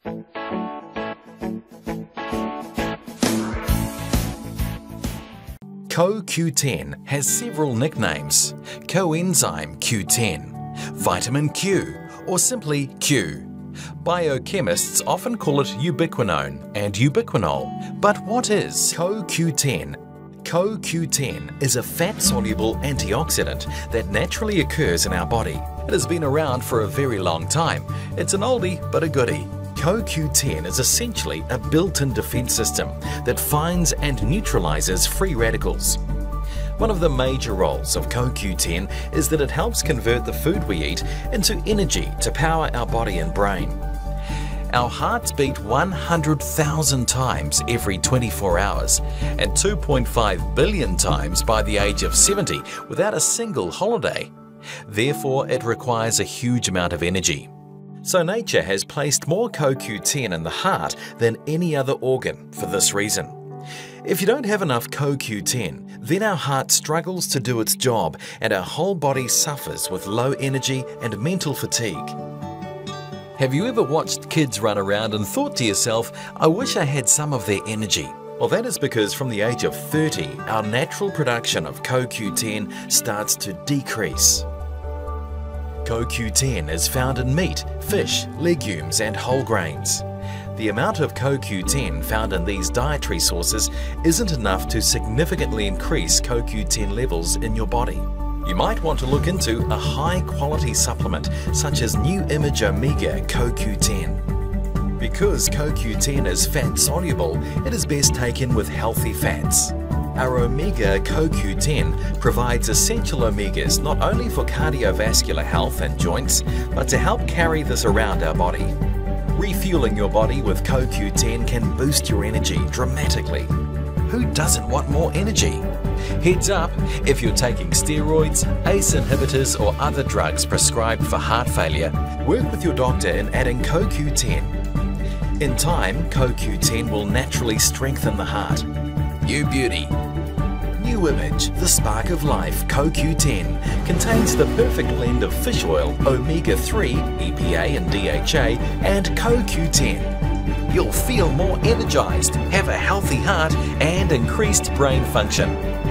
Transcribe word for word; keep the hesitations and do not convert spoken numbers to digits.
Co Q ten has several nicknames: coenzyme Q ten, vitamin Q, or simply Q. Biochemists often call it ubiquinone and ubiquinol. But what is Co Q ten? Co Q ten is a fat-soluble antioxidant that naturally occurs in our body. It has been around for a very long time. It's an oldie but a goodie. Co Q ten is essentially a built-in defense system that finds and neutralizes free radicals. One of the major roles of Co Q ten is that it helps convert the food we eat into energy to power our body and brain. Our hearts beat one hundred thousand times every twenty-four hours and two point five billion times by the age of seventy without a single holiday. Therefore, it requires a huge amount of energy. So nature has placed more Co Q ten in the heart than any other organ for this reason. If you don't have enough Co Q ten, then our heart struggles to do its job and our whole body suffers with low energy and mental fatigue. Have you ever watched kids run around and thought to yourself, I wish I had some of their energy? Well, that is because from the age of thirty, our natural production of Co Q ten starts to decrease. Co Q ten is found in meat, fish, legumes and whole grains. The amount of Co Q ten found in these dietary sources isn't enough to significantly increase Co Q ten levels in your body. You might want to look into a high-quality supplement such as New Image Omega Co Q ten. Because Co Q ten is fat-soluble, it is best taken with healthy fats. Our Omega Co Q ten provides essential omegas not only for cardiovascular health and joints, but to help carry this around our body. Refueling your body with Co Q ten can boost your energy dramatically. Who doesn't want more energy? Heads up, if you're taking steroids, A C E inhibitors or other drugs prescribed for heart failure, work with your doctor in adding Co Q ten. In time, Co Q ten will naturally strengthen the heart. New beauty. New Image, the spark of life Co Q ten contains the perfect blend of fish oil, omega three, E P A and D H A, and Co Q ten. You'll feel more energized, have a healthy heart, and increased brain function.